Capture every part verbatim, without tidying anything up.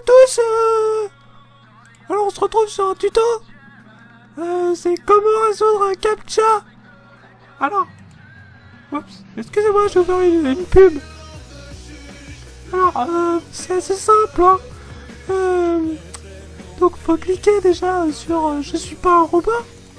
tous euh... Alors on se retrouve sur un tuto euh, c'est comment résoudre un captcha. Alors, oups, excusez-moi, j'ai ouvert une, une pub. Alors, euh, c'est assez simple, hein. Euh, donc faut cliquer déjà sur euh, je suis pas un robot.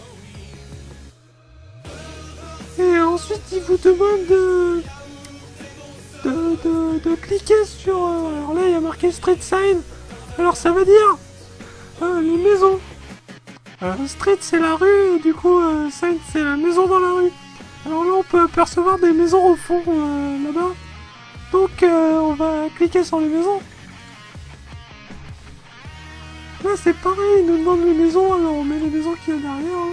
Et ensuite il vous demande de... De, de, de cliquer sur... Euh, alors là, il y a marqué Street Sign. Alors ça veut dire euh, les maisons. Euh, street, c'est la rue, et du coup, euh, Sign, c'est la maison dans la rue. Alors là, on peut apercevoir des maisons au fond, euh, là-bas. Donc, euh, on va cliquer sur les maisons. Là, c'est pareil, il nous demande les maisons, alors on met les maisons qu'il y a derrière. Hein.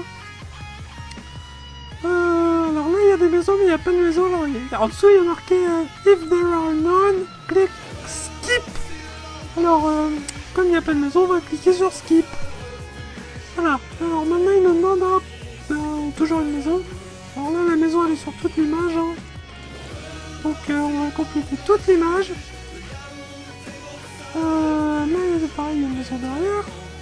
Euh, alors là, il y a des maisons, mais il n'y a pas de maisons. Alors, il y a... En dessous, il y a marqué euh, If there are none, click skip. Alors, euh, comme il n'y a pas de maison, on va cliquer sur skip. Voilà. Alors maintenant, il nous demande hein, euh, toujours une maison. Alors là, la maison, elle est sur toute l'image. Hein. Donc, euh, on va compléter toute l'image. Euh, là, il y a pareil, il y a une maison derrière.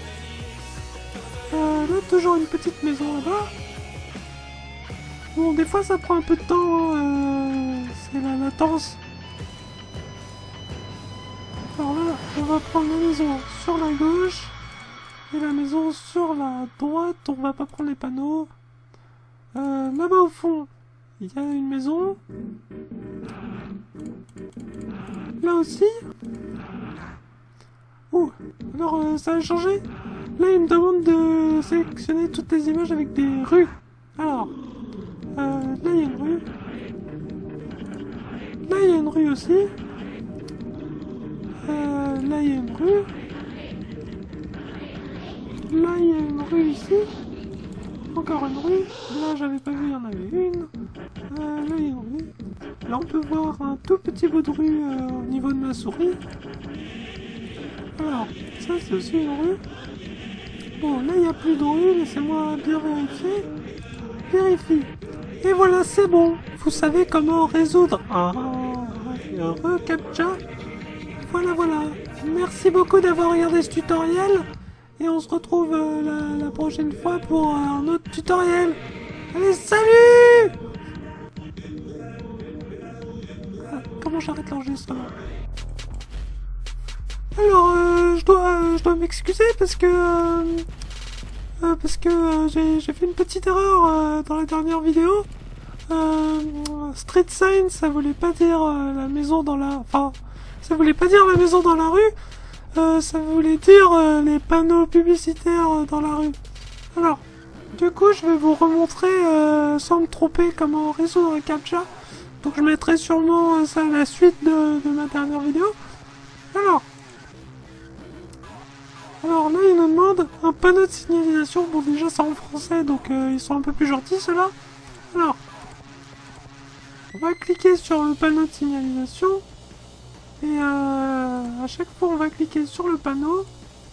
Euh, là, toujours une petite maison là-bas. Bon, des fois ça prend un peu de temps, euh, c'est la latence. Alors là, on va prendre la maison sur la gauche et la maison sur la droite. On va pas prendre les panneaux. Euh, là-bas au fond, il y a une maison. Là aussi. Oh, alors euh, ça a changé. Là, il me demande de sélectionner toutes les images avec des rues. Alors... Euh, là il y a une rue. Là il y a une rue aussi. Euh, là il y a une rue. Là il y a une rue ici. Encore une rue. Là j'avais pas vu, il y en avait une. Euh, là il y a une rue. Là on peut voir un tout petit bout de rue euh, au niveau de ma souris. Alors, ça c'est aussi une rue. Bon, là il n'y a plus de rue, laissez-moi bien vérifier. Vérifie. Et voilà, c'est bon. Vous savez comment résoudre un heureux captcha. Voilà, voilà. Merci beaucoup d'avoir regardé ce tutoriel. Et on se retrouve euh, la, la prochaine fois pour euh, un autre tutoriel. Allez, salut! Ah, comment j'arrête l'enregistrement? Alors, euh, je dois, euh, je dois m'excuser parce que... Euh, Euh, parce que euh, j'ai fait une petite erreur euh, dans la dernière vidéo. Euh, street sign, ça voulait pas dire euh, la maison dans la... Enfin, ça voulait pas dire la maison dans la rue. Euh, ça voulait dire euh, les panneaux publicitaires euh, dans la rue. Alors, du coup, je vais vous remontrer, euh, sans me tromper, comment résoudre un captcha. Donc je mettrai sûrement euh, ça à la suite de, de ma dernière vidéo. Alors... Alors là, il nous demande un panneau de signalisation. Bon, déjà, c'est en français, donc euh, ils sont un peu plus gentils, ceux-là. Alors, on va cliquer sur le panneau de signalisation. Et euh, à chaque fois, on va cliquer sur le panneau.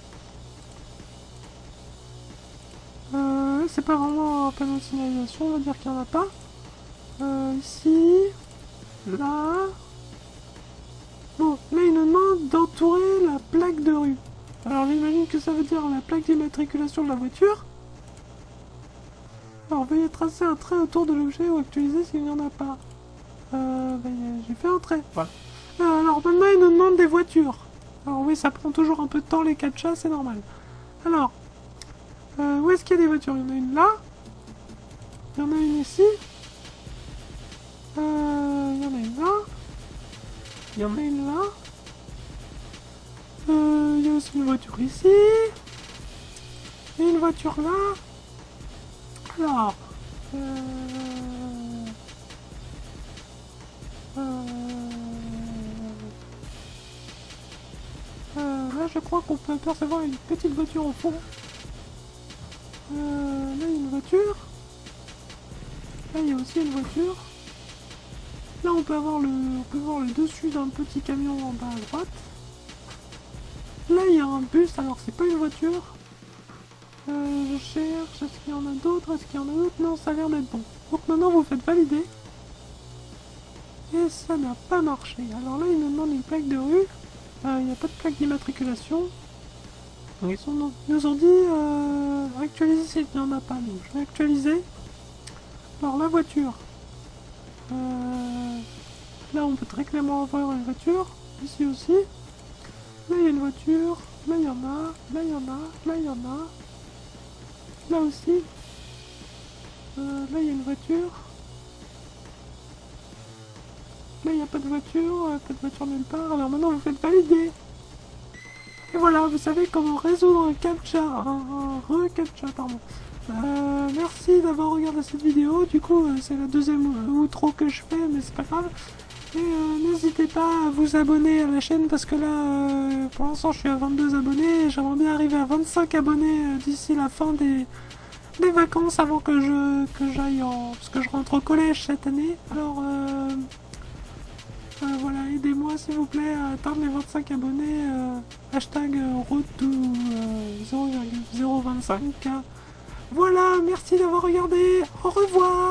Euh, c'est pas vraiment un panneau de signalisation, on va dire qu'il n'y en a pas. Euh, ici, là. Bon, là, il nous demande d'entourer la plaque de rue. Alors j'imagine que ça veut dire la plaque d'immatriculation de la voiture. Alors veuillez tracer un trait autour de l'objet ou actualiser s'il n'y en a pas. Euh, ben, j'ai fait un trait. Voilà. Euh, alors maintenant il nous demande des voitures. Alors oui, ça prend toujours un peu de temps les captchas, c'est normal. Alors, euh, où est-ce qu'il y a des voitures? Il y en a une là. Il y en a une ici. Euh, il y en a une là. Il y en a une là. Euh, il y a aussi une voiture ici. Et une voiture là. Alors. Euh, euh, euh, là, je crois qu'on peut apercevoir une petite voiture au fond. Euh, là, il y a une voiture. Là, il y a aussi une voiture. Là, on peut avoir le, on peut voir le dessus d'un petit camion en bas à droite. Là, il y a un bus, alors c'est pas une voiture. Euh, je cherche, est-ce qu'il y en a d'autres? Est-ce qu'il y en a d'autres? Non, ça a l'air d'être bon. Donc maintenant, vous faites valider. Et ça n'a pas marché. Alors là, il nous demande une plaque de rue. Il n'y a pas de plaque d'immatriculation. Donc ils, sont, ils nous ont dit euh, actualiser s'il n'y en a pas. Donc je vais actualiser. Alors la voiture. Euh, là on peut très clairement avoir une voiture. Ici aussi. Là il y a une voiture. Là il y en a. Là il y en a. Là il y en a. Là aussi. Euh, là il y a une voiture. Là il n'y a pas de voiture. Euh, pas de voiture nulle part. Alors maintenant vous faites valider. Et voilà, vous savez comment résoudre un captcha, un, un re-captcha, pardon. Euh, merci d'avoir regardé cette vidéo, du coup euh, c'est la deuxième outro que je fais, mais c'est pas grave. Et euh, n'hésitez pas à vous abonner à la chaîne, parce que là, euh, pour l'instant je suis à vingt-deux abonnés, et j'aimerais bien arriver à vingt-cinq abonnés euh, d'ici la fin des, des vacances, avant que je que j'aille en... parce que je rentre au collège cette année, alors... Euh, Euh, voilà, aidez-moi s'il vous plaît à atteindre les vingt-cinq abonnés, euh, hashtag euh, road to euh, zéro virgule zéro vingt-cinq K. Voilà, merci d'avoir regardé, au revoir.